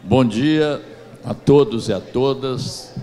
Bom dia a todos e a todas.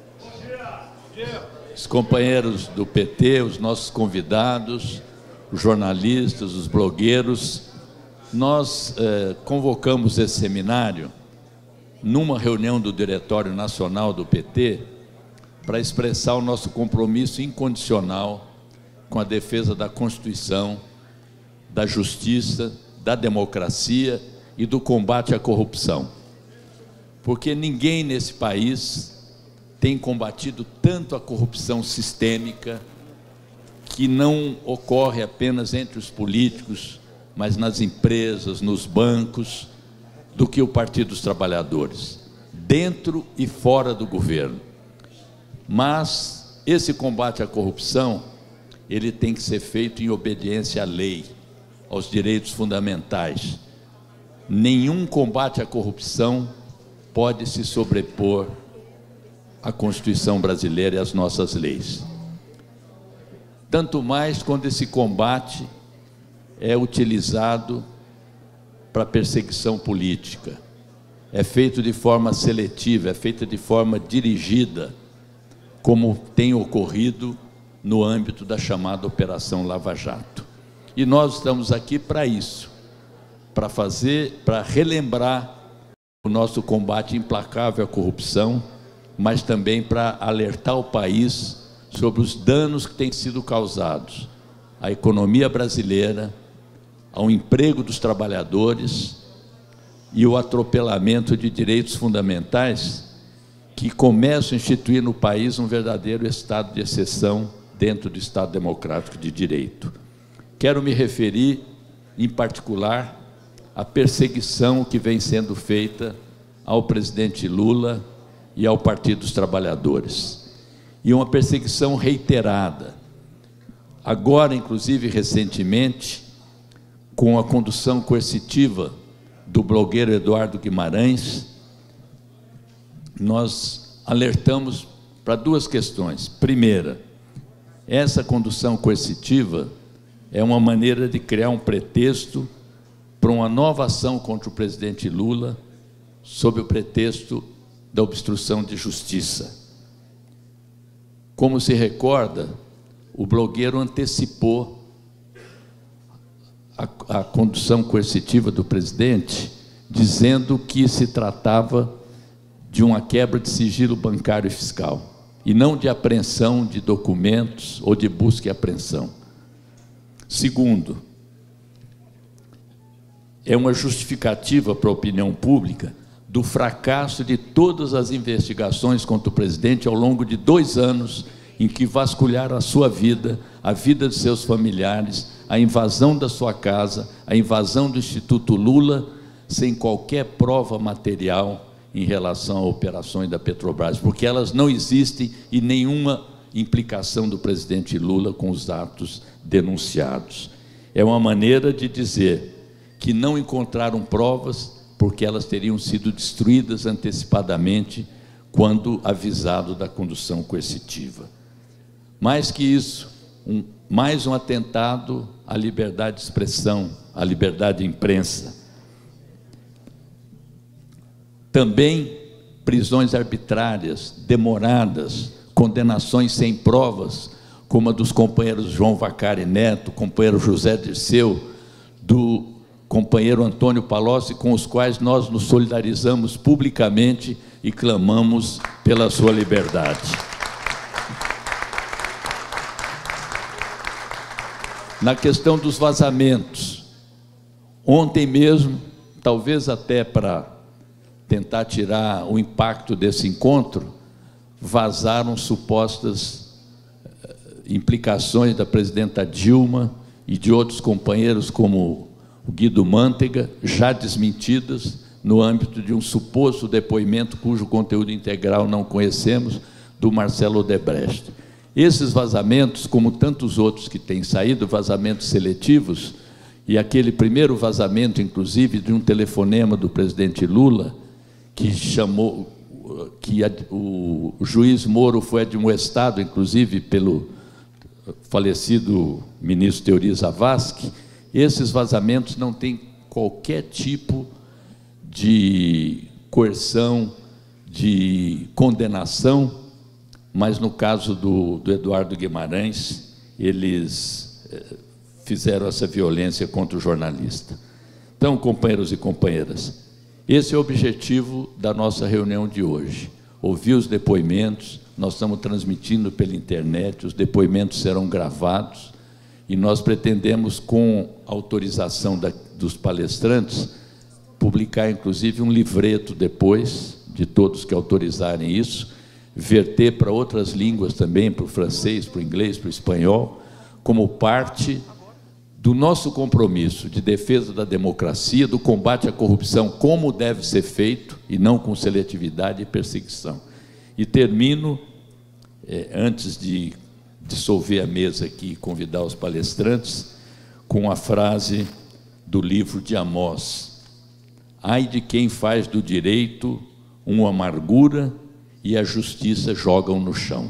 Os companheiros do PT, os nossos convidados, os jornalistas, os blogueiros. Nós convocamos esse seminário numa reunião do Diretório Nacional do PT para expressar o nosso compromisso incondicional com a defesa da Constituição, da justiça, da democracia e do combate à corrupção. Porque ninguém nesse país tem combatido tanto a corrupção sistêmica, que não ocorre apenas entre os políticos, mas nas empresas, nos bancos, do que o Partido dos Trabalhadores, dentro e fora do governo. Mas esse combate à corrupção, ele tem que ser feito em obediência à lei, aos direitos fundamentais. Nenhum combate à corrupção pode se sobrepor à Constituição brasileira e às nossas leis. Tanto mais quando esse combate é utilizado para perseguição política. É feito de forma seletiva, é feito de forma dirigida, como tem ocorrido no âmbito da chamada Operação Lava Jato. E nós estamos aqui para isso, para relembrar o nosso combate implacável à corrupção, mas também para alertar o país sobre os danos que têm sido causados à economia brasileira, ao emprego dos trabalhadores e o atropelamento de direitos fundamentais que começam a instituir no país um verdadeiro estado de exceção dentro do Estado Democrático de Direito. Quero me referir, em particular, à perseguição que vem sendo feita ao presidente Lula e ao Partido dos Trabalhadores. E uma perseguição reiterada. Agora, inclusive, recentemente, com a condução coercitiva do blogueiro Eduardo Guimarães, nós alertamos para duas questões. Primeira, essa condução coercitiva é uma maneira de criar um pretexto para uma nova ação contra o presidente Lula, sob o pretexto da obstrução de justiça. Como se recorda, o blogueiro antecipou a condução coercitiva do presidente, dizendo que se tratava de uma quebra de sigilo bancário e fiscal, e não de apreensão de documentos ou de busca e apreensão. Segundo, é uma justificativa para a opinião pública do fracasso de todas as investigações contra o presidente ao longo de 2 anos em que vasculharam a sua vida, a vida de seus familiares, a invasão da sua casa, a invasão do Instituto Lula, sem qualquer prova material em relação a operações da Petrobras, porque elas não existem e nenhuma implicação do presidente Lula com os atos denunciados. É uma maneira de dizer que não encontraram provas porque elas teriam sido destruídas antecipadamente quando avisado da condução coercitiva. Mais que isso, mais um atentado à liberdade de expressão, à liberdade de imprensa. Também prisões arbitrárias, demoradas, condenações sem provas, como a dos companheiros João Vacari Neto, companheiro José Dirceu, do companheiro Antônio Palocci, com os quais nós nos solidarizamos publicamente e clamamos pela sua liberdade. Na questão dos vazamentos, ontem mesmo, talvez até para tentar tirar o impacto desse encontro, vazaram supostas implicações da presidenta Dilma e de outros companheiros como o Guido Mantega, já desmentidas no âmbito de um suposto depoimento cujo conteúdo integral não conhecemos, do Marcelo Odebrecht. Esses vazamentos, como tantos outros que têm saído, vazamentos seletivos, e aquele primeiro vazamento, inclusive, de um telefonema do presidente Lula, que chamou, que o juiz Moro foi admoestado, inclusive, pelo falecido ministro Teori Zavascki. Esses vazamentos não têm qualquer tipo de coerção, de condenação, mas no caso do Eduardo Guimarães, eles fizeram essa violência contra o jornalista. Então, companheiros e companheiras, esse é o objetivo da nossa reunião de hoje. Ouvir os depoimentos, nós estamos transmitindo pela internet, os depoimentos serão gravados, e nós pretendemos, com autorização dos palestrantes, publicar, inclusive, um livreto depois, de todos que autorizarem isso, verter para outras línguas também, para o francês, para o inglês, para o espanhol, como parte do nosso compromisso de defesa da democracia, do combate à corrupção, como deve ser feito, e não com seletividade e perseguição. E termino, antes de dissolver a mesa aqui e convidar os palestrantes, com a frase do livro de Amós: ai de quem faz do direito uma amargura e a justiça jogam no chão.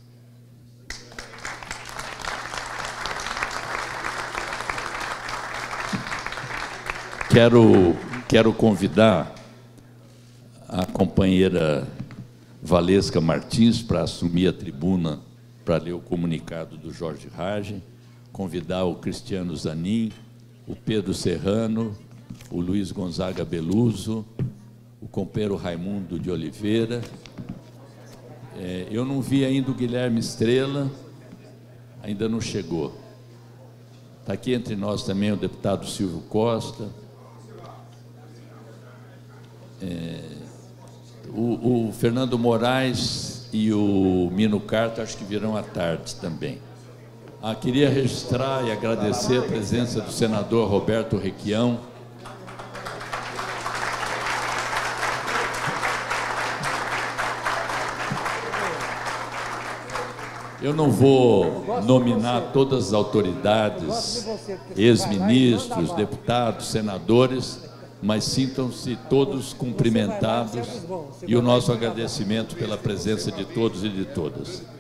Quero convidar a companheira Valesca Martins para assumir a tribuna para ler o comunicado do Jorge Rage, convidar o Cristiano Zanin, o Pedro Serrano, o Luiz Gonzaga Beluso, o companheiro Raimundo de Oliveira. Eu não vi ainda o Guilherme Estrela, ainda não chegou. Está aqui entre nós também o deputado Silvio Costa. O Fernando Moraes e o Mino Carta acho que virão à tarde também. Queria registrar e agradecer a presença do senador Roberto Requião. Eu não vou nominar todas as autoridades, ex-ministros, deputados, senadores, mas sintam-se todos cumprimentados e o nosso agradecimento pela presença de todos e de todas.